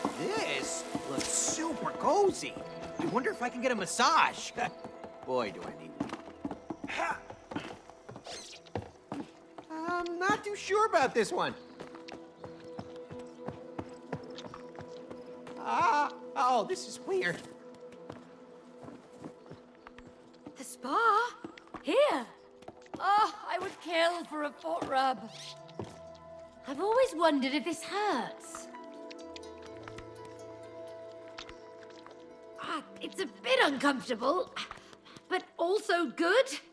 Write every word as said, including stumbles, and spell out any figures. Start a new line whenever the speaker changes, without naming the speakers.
This looks super cozy. I wonder if I can get a massage. Boy, do I need one. I'm not too sure about this one. Ah, oh, this is weird.
The spa? Here? Oh, I would kill for a foot rub. I've always wondered if this hurts. Ah, it's a bit uncomfortable, but also good.